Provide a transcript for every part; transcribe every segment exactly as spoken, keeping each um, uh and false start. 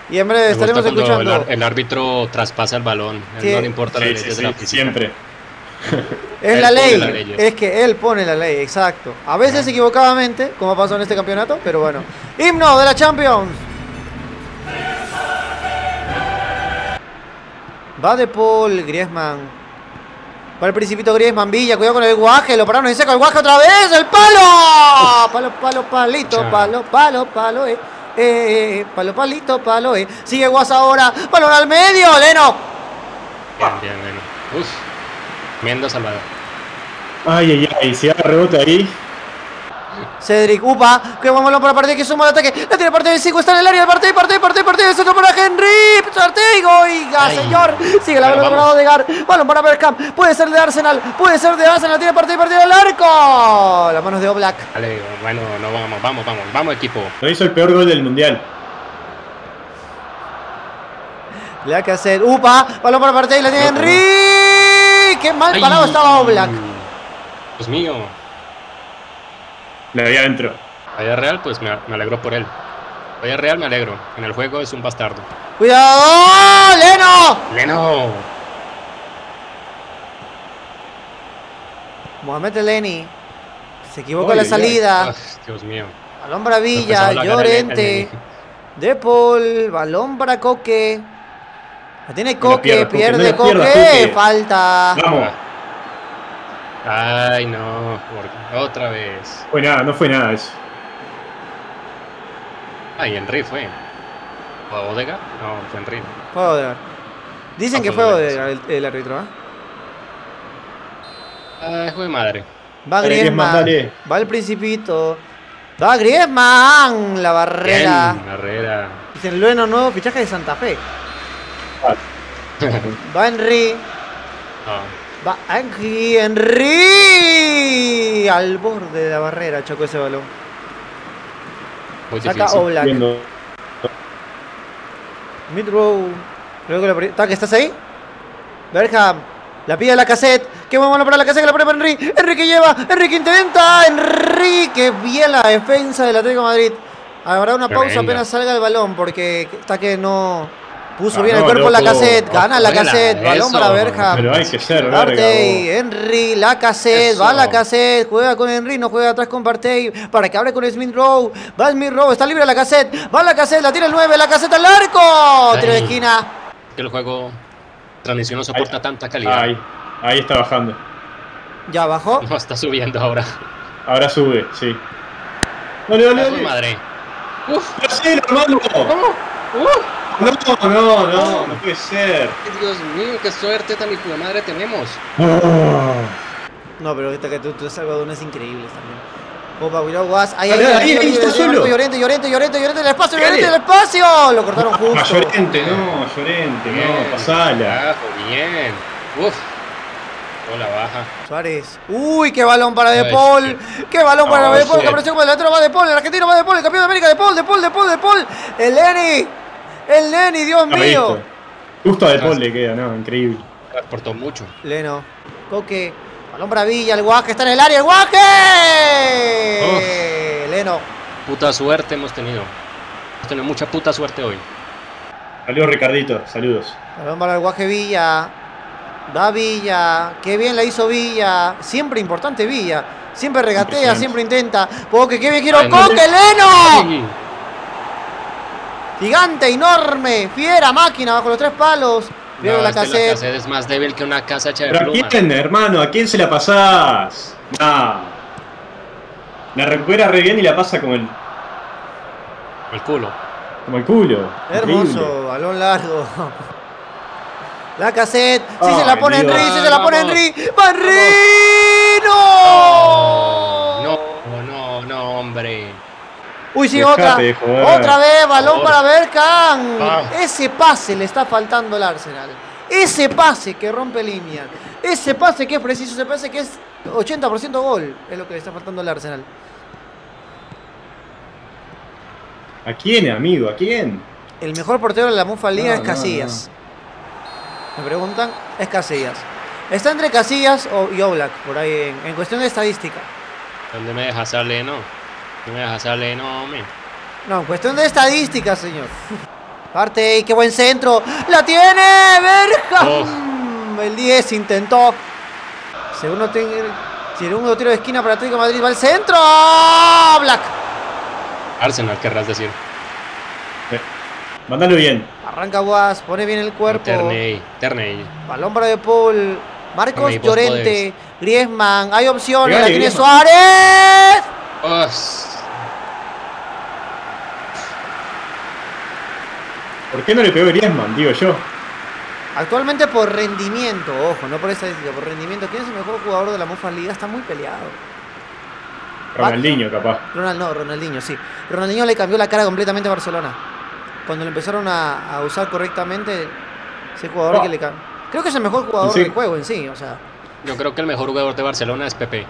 Y en breve Me estaremos gusta cuando escuchando. El, el árbitro traspasa el balón. A él Sí. no le importa Sí, las sí, leyes sí, de la física. siempre. Es Él la pone ley, las leyes. es que él pone la ley, exacto. A veces equivocadamente, como ha pasado en este campeonato, pero bueno. Himno de la Champions. Va De Paul, Griezmann. Va el Principito Griezmann, Villa, cuidado con el guaje, lo pararon en seco, el guaje otra vez, el palo. Palo, palo, palito, palo, palo, palo, eh. Eh, palo, palito, palo, eh. Sigue Guas ahora, balón al medio, Leno. Bien, bien, bien. Uf. Tremendo salvador. Ay, ay, ay, si haga rebote ahí. Cedric, upa, que vamos a para Partey, que suma el ataque, la tiene Partey de cinco, está en el área, Partey, Partey, Partey, Partey, el centro para Henry, Partey, oiga, Ay. señor, sigue la Bueno, pelota para vamos. Odegaard, balón para Bergkamp, puede ser de Arsenal, puede ser de Arsenal, tiene Partey, Partey al arco, las manos de Oblak. Vale, bueno, no vamos, vamos, vamos, vamos equipo. No hizo el peor gol del mundial. Le da que hacer, upa, balón para Partey, la tiene No, Henry, qué mal Ay. parado estaba Oblak. Dios mío. Le había adentro. Vaya Real, pues me, me alegro por él. Vaya Real, me alegro. En el juego es un bastardo. Cuidado, Leno. ¡Leno! Mohamed Elneny, se equivoca Ay, la ay, salida. Ay, Dios mío. Balón para Villa, Empezaba la cara el- Llorente, el- De Paul, balón para Coque. La tiene la Coque, pierda, Coque, pierde no la Coque, pierdas, Coque. falta. Vamos. Ay, no. por- Otra vez. Fue nada, no fue nada eso. Ay, Henry fue. ¿O Odega? No, fue Henry. Fue Odegaard. Dicen Ah, que fue fue Odegaard, Odegaard el, el árbitro, ¿ah? Ay, fue de madre. Va Dale, Griezmann, Griezmann, dale. va el Principito. Va Griezmann, la barrera. Bien, Barrera. Dicen Lueno, nuevo fichaje de Santa Fe. Ah, Va Henry. No. Va Henry, Henry. Al borde de la barrera chocó ese balón. Muy Saca difícil. Oblak. viendo. Mid-row. Creo que la pri- ¿Taque, estás ahí? Bergkamp. La pide la cassette. Qué bueno para la cassette que la pone para Henry. Henry que lleva. Henry que intenta. Henry que bien la defensa del Atlético de Madrid. Habrá una pausa Tremenda. apenas salga el balón porque Taque no puso Ah, bien el no, cuerpo en la loco. cassette. Gana la Buena, cassette. Balón eso. para Bergkamp. Pero hay que ser, verga. Partey, vos. Henry, la cassette, Eso. va la cassette, juega con Henry, no juega atrás con Partey, para que abre con Smith Rowe, va Smith Rowe, está libre la cassette, va la cassette, la tira el nueve, la cassette al arco, tiro de Ay. esquina. Que el juego transmisión no soporta Ahí. tanta calidad. Ahí, ahí está bajando. Ya bajó. No, está subiendo ahora. Ahora sube, sí. Dale, dale, Ay, dale. madre. Uf, ¡No sé, hermano! uf. No, no, no, no puede ser. Dios mío, qué suerte tan hijo de madre tenemos. No, pero esta que tú, tú salvadones increíbles también. Opa, cuidado, Guas. Ahí, ahí, Dale, ahí, ahí, ahí, está solo. Llorente, Llorente, Llorente, Llorente, el espacio, Dale. Llorente, el espacio. Lo cortaron Ah, justo. Llorente, no, Llorente, no, pasala. Carajo, bien. Uf. Hola, baja. Suárez. Uy, qué balón para De Ay, Paul. Qué balón para No, De Paul. shit. Que apareció como delantero. Va De Paul. El argentino va De Paul. El campeón de América. De Paul, De Paul, De Paul, De Paul. El Lenny. El Lenny, Dios No, mío. listo. Justo a De Paul le queda, no, increíble. Transportó mucho. Leno. Coque. Balón para Villa. El Guaje está en el área. El Guaje. Leno. Puta suerte hemos tenido. Hemos tenido mucha puta suerte hoy. Saludos, Ricardito, saludos. Balón para el Guaje Villa. Va Villa. Qué bien la hizo Villa. Siempre importante Villa. Siempre regatea, Impresionante. siempre intenta. Coque, qué bien quiero. Ay, no. Coque, Leno. Ay, Gigante, enorme, fiera, máquina bajo los tres palos. Veo no, la este cassette. cassette es más débil que una casa hecha de ¿Pero a plumas. quién, hermano? ¿A quién se la pasás? Nah. La recupera re bien y la pasa como el, El culo. como el culo. Hermoso, Increíble. balón largo. La cassette. Si Ay, se la pone Dios. Henry, si se la pone Vamos. Henry. ¡Va Henry! ¡No! No, no, no, hombre. Uy, sí, Dejate otra. de joder. Otra vez, balón Por para Bergkamp. Ah. Ese pase le está faltando al Arsenal. Ese pase que rompe línea. Ese pase que es preciso. Ese pase que es ochenta por ciento gol. Es lo que le está faltando al Arsenal. ¿A quién, amigo? ¿A quién? El mejor portero de la Mufa Liga No, es no, Casillas. Me preguntan, es Casillas. Está entre Casillas o- y Oblak, por ahí, en, en cuestión de estadística. ¿Dónde me dejas darle, no? ¿Dónde me dejas darle, no, hombre? No, en cuestión de estadística, señor. Partey, qué buen centro. ¡La tiene! ¡Berkham! Oh. El diez intentó. Segundo, segundo tiro de esquina para Atlético de Madrid. Va al centro. Black. Arsenal, querrás decir. Eh, mándalo bien. Arranca Guas, pone bien el cuerpo. Terney, Terney. Balón para De Paul. Marcos Terney, Llorente. Griezmann. Hay opciones. Pegale, la tiene Griezmann. Suárez. Oh. ¿Por qué no le pegó Griezmann? Digo yo. Actualmente por rendimiento, ojo, no por estadística, por rendimiento. ¿Quién es el mejor jugador de la Mufa Liga? Está muy peleado. Ronaldinho, capaz. Ronald, no, Ronaldinho, sí. Ronaldinho le cambió la cara completamente a Barcelona. Cuando lo empezaron a, a usar correctamente, ese jugador oh. que le cambió. Creo que es el mejor jugador sí. del juego en sí, o sea. Yo creo que el mejor jugador de Barcelona es Pepe.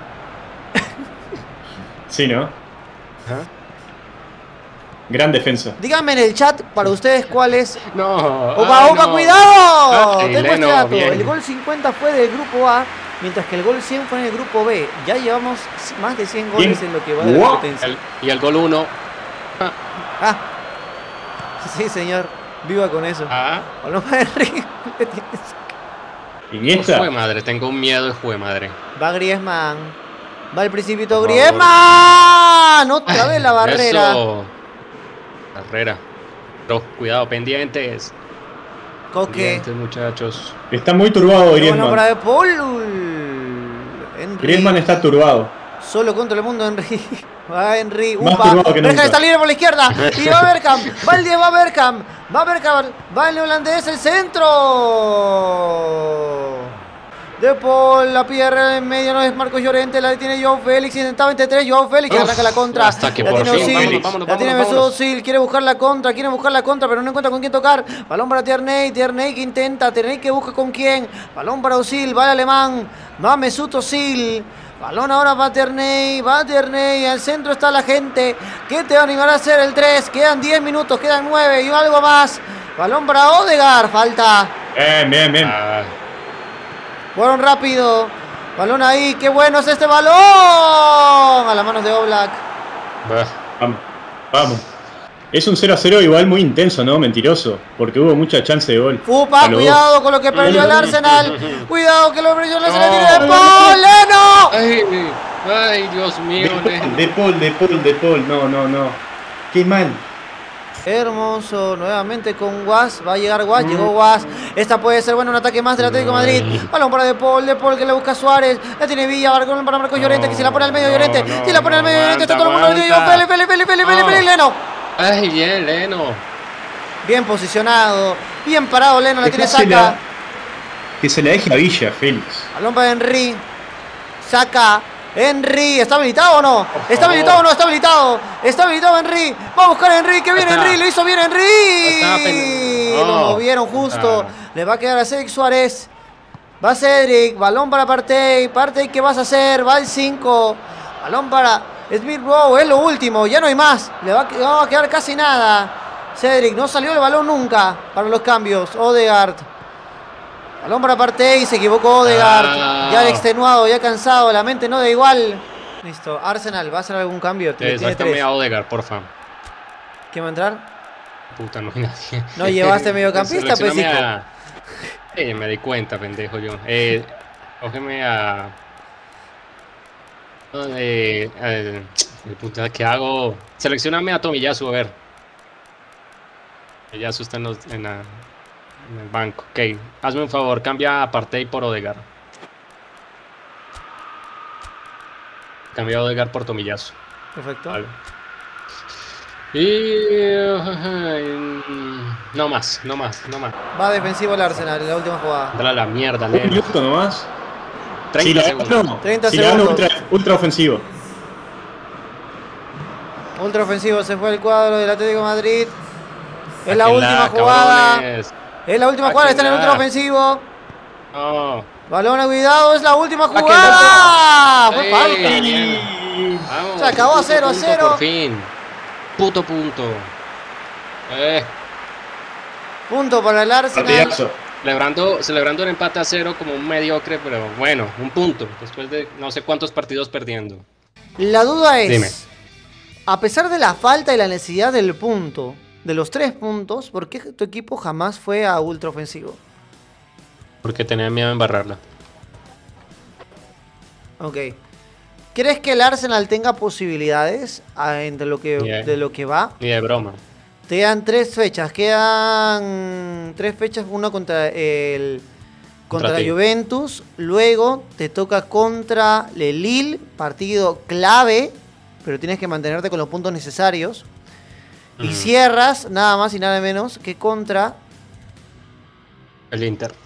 Sí, ¿no? ¿Ah? Gran defensa. Díganme en el chat para ustedes cuál es. No. ¡Opa, opa, no. cuidado! Ay, Tengo este Leno, dato. bien. El gol cincuenta fue del grupo A, mientras que el gol cien fue en el grupo B. Ya llevamos más de cien goles bien. en lo que va de la Wow. competencia. El, y el gol uno. Ah. Ah. Sí, señor. Viva con eso. Ah. Paloma de Río. Iniesta. Jue madre, tengo un miedo de jue madre. Va Griezmann. Va el principito Griezmann. Otra vez la barrera. Eso. Barrera. Pero cuidado, pendientes. Coque. Pendientes, muchachos. Está muy turbado Bueno, para Griezmann. De Paul. Henry. Griezmann está turbado. Solo contra el mundo, Henry. Va Henry. Más Upa. turbado que Berkham nunca. está libre por la izquierda. Y va Berkham. Va el diez, va Berkham. Va Berkham. Va el holandés, el centro. De Paul, la pierde en medio, no es Marcos Llorente, la tiene Joao Félix, intentaba veintitrés, Joao Félix, Uf, arranca la contra. hasta que la por tiene fin, Özil, vámonos, vámonos, la tiene vámonos, Mesut vámonos. Özil, quiere buscar la contra, quiere buscar la contra, pero no encuentra con quién tocar. Balón para Tierney, Tierney que intenta, Tierney que busca con quién. Balón para Özil, va el alemán, va Mesut Özil. Balón ahora para Tierney, va Tierney, al centro está la gente. ¿Qué te va a animar a hacer el tres? Quedan diez minutos, quedan nueve y algo más. Balón para Odegaard, falta. Bien, bien, bien. Ah, Fueron rápido. Balón ahí. ¡Qué bueno es este balón! A las manos de Oblak. bah. Vamos. Vamos. Es un cero a cero igual muy intenso, ¿no? Mentiroso. Porque hubo mucha chance de gol. Upa, A los cuidado dos. con lo que perdió el Arsenal. Cuidado que lo perdió el Arsenal. No. Tiene De Paul. ¡Leno! Ay, ay, Dios mío. De Paul, de Paul, de Paul, de Paul. No, no, no. Qué mal. Hermoso, nuevamente con Guas, va a llegar Guas, llegó Guas, esta puede ser bueno, un ataque más del Atlético de Madrid, balón para De Paul, De Paul que le busca a Suárez, la tiene Villa, balón para Marcos Llorente, que se la pone al medio Llorente, no, si la pone al medio no, Llorente, está todo el mundo aguanta, metido, Félix, Félix, Félix, Félix, Félix, No. Félix, Leno, Ay, bien, Leno. bien posicionado, bien parado Leno, la tiene Dejásela. Saka, Que se la deje a Villa, Félix. balón para Henry, Saka, Henry, ¿está habilitado o no? ¿Está favor. habilitado o no? Está habilitado. Está habilitado Henry. Va a buscar a Henry. Que viene Está. Henry. Lo hizo bien Está, Henry. pen- Lo No. movieron justo. Ah. Le va a quedar a Cedric Suárez. Va Cedric. Balón para Partey. Partey, ¿qué vas a hacer? Va el cinco. Balón para Smith Rowe. Es lo último. Ya no hay más. Le va a, no va a quedar casi nada. Cedric. No salió el balón nunca para los cambios. Odegaard. Balón para Partey, se equivocó Odegaard, Ah. ya extenuado, ya cansado, la mente no da igual. Listo, Arsenal, ¿va a hacer algún cambio? Tiene Sácame tres. a Odegaard, porfa. ¿Quién va a entrar? Puta, no hay nadie. No llevaste mediocampista, pues, Seleccióname hijo. a... Eh, me di cuenta, pendejo yo. Eh, cógeme a... No, eh, eh, puta, ¿qué hago? Seleccioname a Tomiyasu, a ver. Tomiyasu está en, los, en, la, en el banco. Ok, hazme un favor, cambia a Partey por Odegaard. Cambia a Odegaard por Tomiyasu. Perfecto. Vale. Y... No más, no más, no más. Va defensivo el Arsenal en la última jugada. Dale a la mierda, Un Leno. minuto nomás. treinta Si la segundos. gano, treinta si la gano segundos. ultra, ultra ofensivo. Ultra ofensivo, se fue el cuadro del Atlético de Madrid. Es la Sáquenla, última jugada. cabrones. Es la última jugada, está en el ultra Sáquenla. ofensivo. No. Balón a cuidado, es la última Sáquenla. jugada. Fue Ey, falta. bien. Vamos, Se acabó puto cero a punto cero. Por fin. Puto punto. Eh, Punto para el Arsenal. Partidazo. celebrando, celebrando el empate a cero como un mediocre, pero bueno, un punto. Después de no sé cuántos partidos perdiendo. La duda es, Dime. a pesar de la falta y la necesidad del punto, de los tres puntos, ¿por qué tu equipo jamás fue a ultra ofensivo? Porque tenía miedo a embarrarla. Ok. ¿Crees que el Arsenal tenga posibilidades ah, entre lo que, Yeah. de lo que va? Ni de broma. Te quedan tres fechas. Quedan tres fechas. Una contra el contra, Contra la ti. Juventus. Luego te toca contra el Lille. Partido clave. Pero tienes que mantenerte con los puntos necesarios. Y Ujú. cierras nada más y nada menos que contra El Inter.